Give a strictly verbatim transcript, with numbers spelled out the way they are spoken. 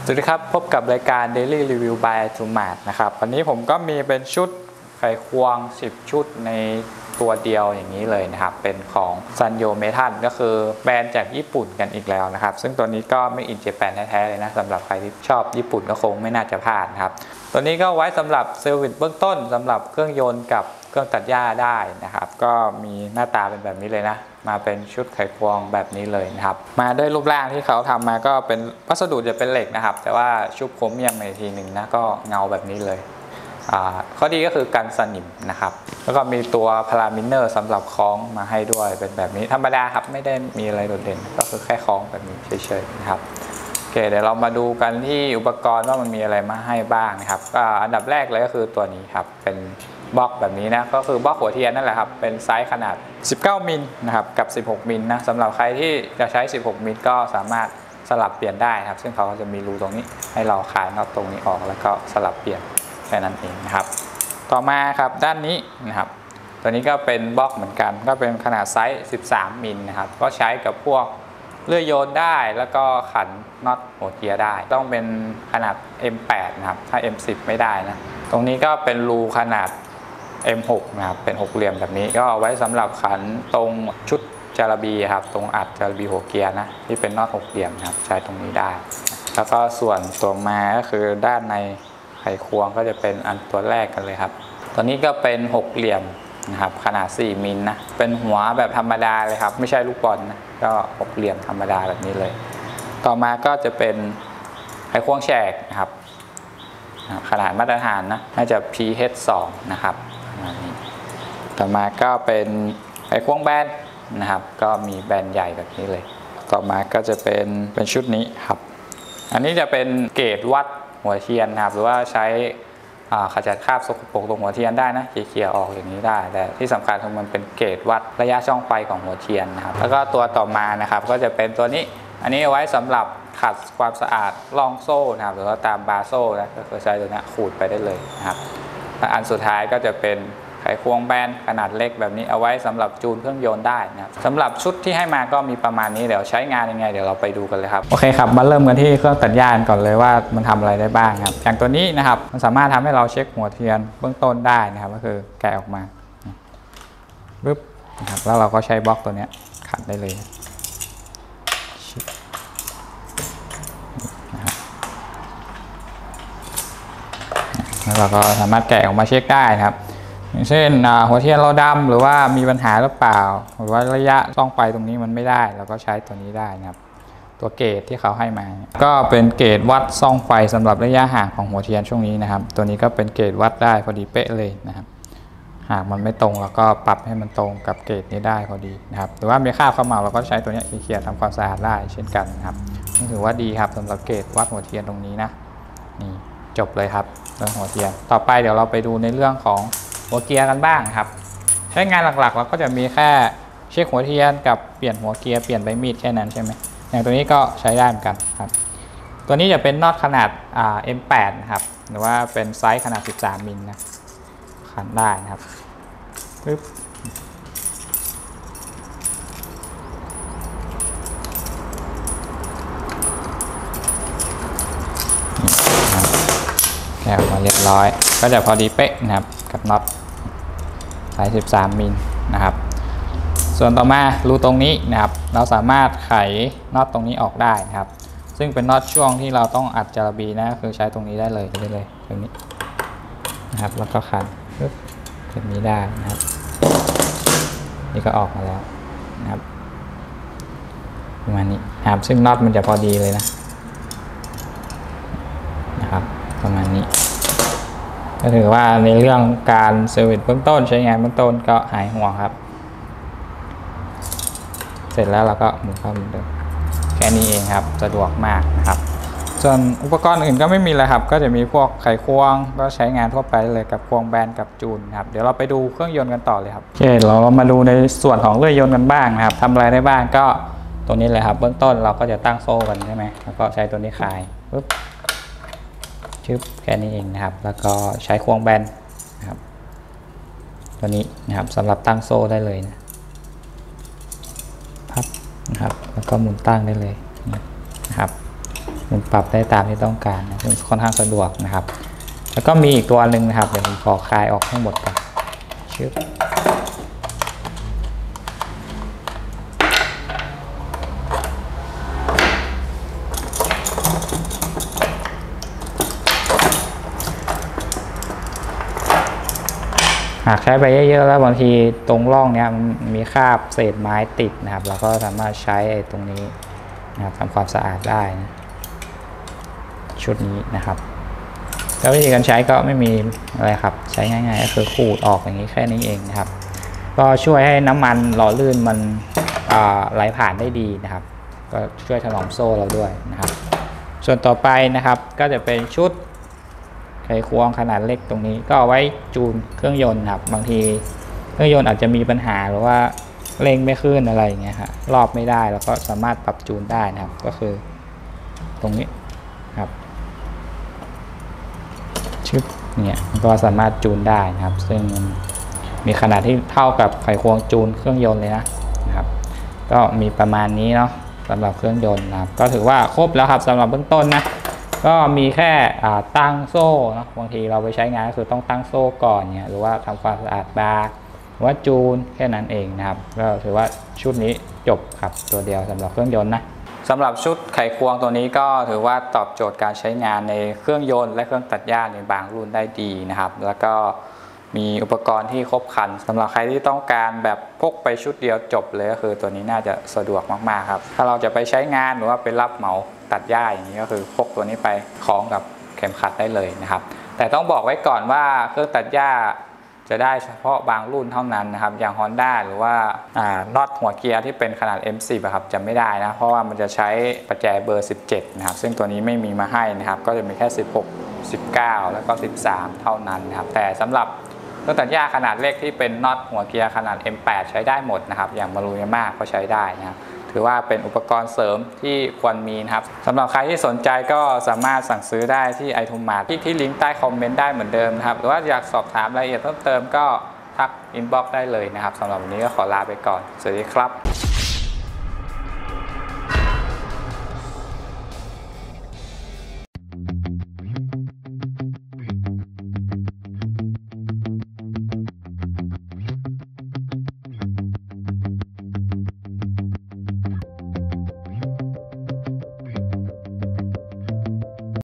สวัสดีครับพบกับรายการ Daily Review by ทูมาร์ทนะครับวันนี้ผมก็มีเป็นชุดไขควงสิบชุดในตัวเดียวอย่างนี้เลยนะครับเป็นของซันโยเมทัลก็คือแบรนด์จากญี่ปุ่นกันอีกแล้วนะครับซึ่งตัวนี้ก็ไม่อินเจแปนแท้ๆเลยนะสำหรับใครที่ชอบญี่ปุ่นก็คงไม่น่าจะพลาดนะครับตัวนี้ก็ไว้สำหรับเซอร์วิสเบื้องต้นสำหรับเครื่องยนต์กับเครื่องตัดหญ้าได้นะครับก็มีหน้าตาเป็นแบบนี้เลยนะมาเป็นชุดไขควงแบบนี้เลยนะครับมาด้วยรูปร่างที่เขาทำมาก็เป็นวัสดุจะเป็นเหล็กนะครับแต่ว่าชุบโครเมียมในทีหนึ่งนะก็เงาแบบนี้เลยข้อดีก็คือกันสนิมนะครับแล้วก็มีตัวพารามิเนอร์สำหรับคล้องมาให้ด้วยเป็นแบบนี้ธรรมดาครับไม่ได้มีอะไรโดดเด่นก็คือแค่คล้องแบบนี้เฉยๆนะครับโอเคเดี๋ยวเรามาดูกันที่อุปกรณ์ว่ามันมีอะไรมาให้บ้างนะครับก็อันดับแรกเลยก็คือตัวนี้ครับเป็นบล็อกแบบนี้นะก็คือบล็อกหัวเทียนนั่นแหละครับเป็นไซส์ขนาดสิบเก้ามิลนะครับกับสิบหกมิลนะสำหรับใครที่จะใช้สิบหกมิลก็สามารถสลับเปลี่ยนได้ครับซึ่งเขาก็จะมีรูตรงนี้ให้เราคลายน็อตตรงนี้ออกแล้วก็สลับเปลี่ยนแค่นั้นเองนะครับต่อมาครับด้านนี้นะครับตัวนี้ก็เป็นบล็อกเหมือนกันก็เป็นขนาดไซส์สิบสามมิลนะครับก็ใช้กับพวกเลื่อยโยนได้แล้วก็ขันน็อตหัวเกียร์ได้ต้องเป็นขนาด เอ็ม แปด นะครับถ้า เอ็ม สิบ ไม่ได้นะตรงนี้ก็เป็นรูขนาด เอ็ม หก นะครับเป็นหกเหลี่ยมแบบนี้ก็เอาไว้สำหรับขันตรงชุดจาระบีครับตรงอัดจาระบีหัวเกียร์นะที่เป็นน็อตหกเหลี่ยมนะครับใช้ตรงนี้ได้แล้วก็ส่วนตัวมาก็คือด้านในไขควงก็จะเป็นอันตัวแรกกันเลยครับตัวนี้ก็เป็นหกเหลี่ยมนะครับขนาดสี่มิลนะเป็นหัวแบบธรรมดาเลยครับไม่ใช่ลูกบอลนะก็หกเหลี่ยมธรรมดาแบบนี้เลยต่อมาก็จะเป็นไขควงแฉกนะครับขนาดมาตรฐานนะน่าจะ พี เอช สอง นะครับต่อมาก็เป็นไขควงแบนนะครับก็มีแบนใหญ่แบบนี้เลยต่อมาก็จะเป็นเป็นชุดนี้ครับอันนี้จะเป็นเกจวัดหัวเทียนนะครับหรือว่าใช้ขจัดคราบสกปรกตรงหัวเทียนได้นะเคลียร์ออกอย่างนี้ได้แต่ที่สำคัญคือมันเป็นเกจวัดระยะช่องไฟของหัวเทียนนะครับแล้วก็ตัวต่อมานะครับก็จะเป็นตัวนี้อันนี้เอาไว้สำหรับขัดความสะอาดร่องโซ่นะครับหรือว่าตามบาร์โซ่นะก็คือใช้ตัวนี้ขูดไปได้เลยนะครับอันสุดท้ายก็จะเป็นไขควงแบนขนาดเล็กแบบนี้เอาไว้สำหรับจูนเครื่องยนต์ได้นะครับสำหรับชุดที่ให้มาก็มีประมาณนี้เดี๋ยวใช้งานยังไงเดี๋ยวเราไปดูกันเลยครับโอเคครับมาเริ่มกันที่เครื่องตัดหญ้าก่อนเลยว่ามันทำอะไรได้บ้างครับอย่างตัวนี้นะครับมันสามารถทำให้เราเช็คหัวเทียนเบื้องต้นได้นะครับก็คือแกะออกมาปึ๊บนะครับแล้วเราก็ใช้บล็อกตัวนี้ขัดได้เลยแล้วเราก็สามารถแกะออกมาเช็คได้นะครับอย่างเช่นหัวเทียนเราดำหรือว่ามีปัญหาหรือเปล่าหรือว่าระยะช่องไฟตรงนี้มันไม่ได้เราก็ใช้ตัวนี้ได้นะครับตัวเกจที่เขาให้มาก็เป็นเกจวัดช่องไฟสำหรับระยะห่างของหัวเทียนช่วงนี้นะครับตัวนี้ก็เป็นเกจวัดได้พอดีเป๊ะเลยนะครับหากมันไม่ตรงเราก็ปรับให้มันตรงกับเกจนี้ได้พอดีนะครับหรือว่ามีคราบเข้ามาเราก็ใช้ตัวนี้เคลียร์ทำความสะอาดได้เช่นกันนะครับนี่ถือว่าดีครับสำหรับเกจวัดหัวเทียนตรงนี้นะนี่จบเลยครับเรื่องหัวเทียนต่อไปเดี๋ยวเราไปดูในเรื่องของหัวเกียร์กันบ้างครับใช้งานหลักๆเราก็จะมีแค่เช็คหัวเทียนกับเปลี่ยนหัวเกียร์เปลี่ยนใบมีดแค่นั้นใช่ไหมอย่างตัวนี้ก็ใช้ได้เหมือนกันครับตัวนี้จะเป็นน็อตขนาด เอ็ม แปด นะครับหรือว่าเป็นไซส์ขนาดสิบสามมิลนะขันได้นะครับปึ๊บแกะออกมาเรียบร้อยก็จะพอดีเป๊ะนะครับกับน็อตไซส์สิบสามมิลนะครับส่วนต่อมารูตรงนี้นะครับเราสามารถไขน็อตตรงนี้ออกได้นะครับซึ่งเป็นน็อตช่วงที่เราต้องอัดจาระบีนะคือใช้ตรงนี้ได้เลยได้เลยตรงนี้นะครับแล้วก็ขันปึ๊บแบบนี้ได้นะครับนี่ก็ออกมาแล้วนะครับประมาณนี้ครับซึ่งน็อตมันจะพอดีเลยนะนะครับประมาณนี้ก็ถือว่าในเรื่องการเซอร์วิสเบื้องต้นใช้งานเบื้องต้นก็หายห่วงครับเสร็จแล้วเราก็หมุนเข้าเหมือนเดิมแค่นี้เองครับสะดวกมากนะครับส่วนอุปกรณ์อื่นก็ไม่มีเลยครับก็จะมีพวกไขควงก็ใช้งานทั่วไปเลยกับควงแบนกับจูนครับเดี๋ยวเราไปดูเครื่องยนต์กันต่อเลยครับโอเคเรามาดูในส่วนของเลื่อยยนต์กันบ้างนะครับทำอะไรได้บ้างก็ตัวนี้เลยครับเบื้องต้นเราก็จะตั้งโซ่กันใช่ไหมแล้วก็ใช้ตัวนี้คลายปึ๊บชึบแค่นี้เองนะครับแล้วก็ใช้ควงแบนนะครับตัวนี้นะครับสำหรับตั้งโซ่ได้เลยนะพับนะครับแล้วก็หมุนตั้งได้เลยนะครับมันปรับได้ตามที่ต้องการนะซึ่งค่อนข้างสะดวกนะครับแล้วก็มีอีกตัวหนึ่งนะครับเดี๋ยวผมขอคลายออกให้หมดก่อนชึบหากใช้ไปเยอะๆแล้วบางทีตรงร่องเนี้ยมีคราบเศษไม้ติดนะครับเราก็สามารถใช้ไอ้ตรงนี้นะครับทำความสะอาดได้นะชุดนี้นะครับแล้ววิธีการใช้ก็ไม่มีอะไรครับใช้ง่ายๆก็คือขูดออกอย่างนี้แค่นี้เองนะครับก็ช่วยให้น้ำมันหล่อลื่นมันไหลผ่านได้ดีนะครับก็ช่วยถนอมโซ่เราด้วยนะครับส่วนต่อไปนะครับก็จะเป็นชุดไขควงขนาดเล็กตรงนี้ก็เอาไว้จูนเครื่องยนต์ครับบางทีเครื่องยนต์อาจจะมีปัญหาหรือว่าเร่งไม่ขึ้นอะไรอย่างเงี้ยครับรอบไม่ได้แล้วก็สามารถปรับจูนได้นะครับก็คือตรงนี้ครับชึบเนี่ยก็สามารถจูนได้นะครับซึ่งมีขนาดที่เท่ากับไขควงจูนเครื่องยนต์เลยนะนะครับก็มีประมาณนี้เนาะสำหรับเครื่องยนต์นะครับก็ถือว่าครบแล้วครับสำหรับเบื้องต้นนะก็มีแค่ตั้งโซ่เนาะบางทีเราไปใช้งานก็คือต้องตั้งโซ่ก่อนเนี่ยหรือว่าทำความสะอาดบาร์หรือว่าจูนแค่นั้นเองนะครับก็ถือว่าชุดนี้จบครับตัวเดียวสำหรับเครื่องยนต์นะสำหรับชุดไขควงตัวนี้ก็ถือว่าตอบโจทย์การใช้งานในเครื่องยนต์และเครื่องตัดหญ้าในบางรุ่นได้ดีนะครับแล้วก็มีอุปกรณ์ที่ครบครันสำหรับใครที่ต้องการแบบพกไปชุดเดียวจบเลยก็คือตัวนี้น่าจะสะดวกมากๆครับถ้าเราจะไปใช้งานหรือว่าไปรับเหมาตัดหญ้าอย่างนี้ก็คือพกตัวนี้ไปคล้องกับเข็มขัดได้เลยนะครับแต่ต้องบอกไว้ก่อนว่าเครื่องตัดหญ้าจะได้เฉพาะบางรุ่นเท่านั้นนะครับอย่าง Honda หรือว่าน็อตหัวเกียร์ที่เป็นขนาด เอ็ม สิบ ครับจะไม่ได้นะเพราะว่ามันจะใช้ประแจเบอร์สิบเจ็ดนะครับซึ่งตัวนี้ไม่มีมาให้นะครับก็จะมีแค่สิบหก สิบเก้าแล้วก็สิบสามเท่านั้นนะครับแต่สำหรับเครื่องตัดหญ้าขนาดเล็กที่เป็นน็อตหัวเกียร์ขนาด เอ็ม แปด ใช้ได้หมดนะครับอย่างมารูยาม่าก็ใช้ได้นะครับถือว่าเป็นอุปกรณ์เสริมที่ควรมีนะครับสำหรับใครที่สนใจก็สามารถสั่งซื้อได้ที่ iToolMart ที่ที่ลิงก์ใต้คอมเมนต์ได้เหมือนเดิมนะครับหรือว่าอยากสอบถามรายละเอียดเพิ่มเติมก็ทักอินบ็อกซ์ได้เลยนะครับสำหรับวันนี้ก็ขอลาไปก่อนสวัสดีครับ